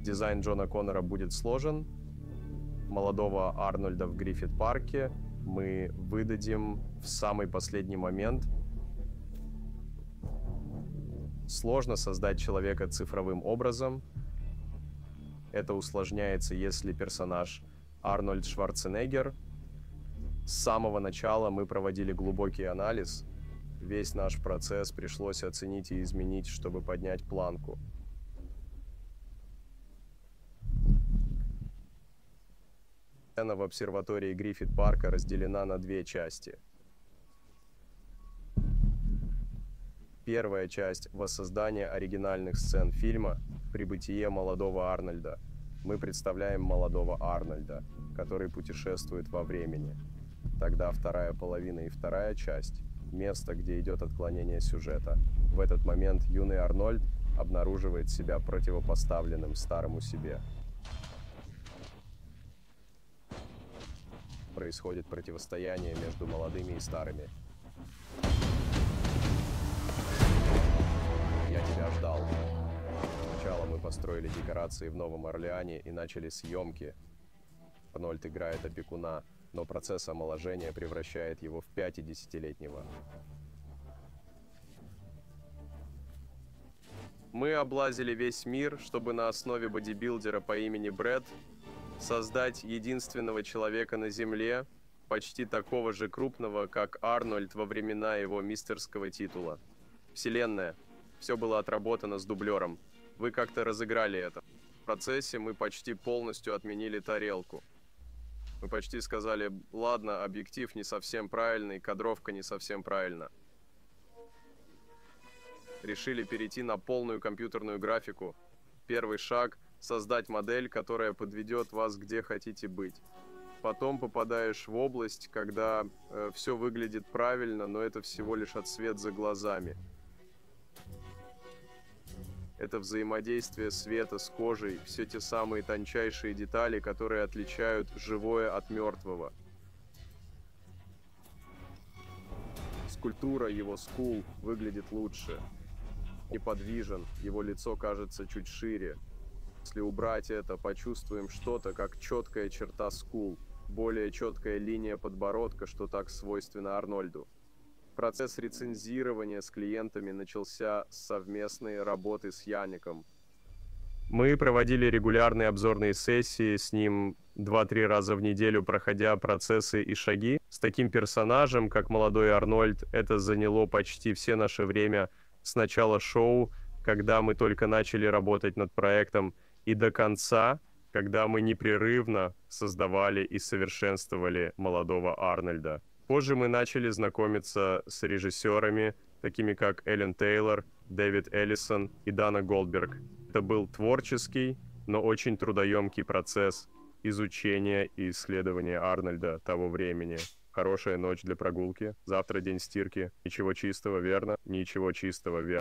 Дизайн Джона Коннора будет сложен. Молодого Арнольда в Гриффит-парке мы выдадим в самый последний момент. Сложно создать человека цифровым образом. Это усложняется, если персонаж Арнольд Шварценеггер. С самого начала мы проводили глубокий анализ. Весь наш процесс пришлось оценить и изменить, чтобы поднять планку. Сцена в обсерватории Гриффит-парка разделена на две части. Первая часть – воссоздание оригинальных сцен фильма «Прибытие молодого Арнольда». Мы представляем молодого Арнольда, который путешествует во времени. Тогда вторая половина и вторая часть – место, где идет отклонение сюжета. В этот момент юный Арнольд обнаруживает себя противопоставленным старому себе. Происходит противостояние между молодыми и старыми. Я тебя ждал. Сначала мы построили декорации в Новом Орлеане и начали съемки. Арнольд играет опекуна, но процесс омоложения превращает его в 50-летнего. Мы облазили весь мир, чтобы на основе бодибилдера по имени Брэд создать единственного человека на Земле, почти такого же крупного, как Арнольд во времена его мистерского титула. Вселенная. Все было отработано с дублером. Вы как-то разыграли это. В процессе мы почти полностью отменили тарелку. Мы почти сказали, ладно, объектив не совсем правильный, кадровка не совсем правильна. Решили перейти на полную компьютерную графику. Первый шаг – создать модель, которая подведет вас где хотите быть. Потом попадаешь в область, когда все выглядит правильно, но это всего лишь отсвет за глазами. Это взаимодействие света с кожей, все те самые тончайшие детали, которые отличают живое от мертвого. Скульптура его скул выглядит лучше. Неподвижен, его лицо кажется чуть шире. Если убрать это, почувствуем что-то, как четкая черта скул, более четкая линия подбородка, что так свойственно Арнольду. Процесс рецензирования с клиентами начался с совместной работы с Яником. Мы проводили регулярные обзорные сессии с ним 2-3 раза в неделю, проходя процессы и шаги. С таким персонажем, как молодой Арнольд, это заняло почти все наше время с начала шоу, когда мы только начали работать над проектом, и до конца, когда мы непрерывно создавали и совершенствовали молодого Арнольда. Позже мы начали знакомиться с режиссерами, такими как Эллен Тейлор, Дэвид Эллисон и Дана Голдберг. Это был творческий, но очень трудоемкий процесс изучения и исследования Арнольда того времени. Хорошая ночь для прогулки. Завтра день стирки. Ничего чистого, верно? Ничего чистого, верно.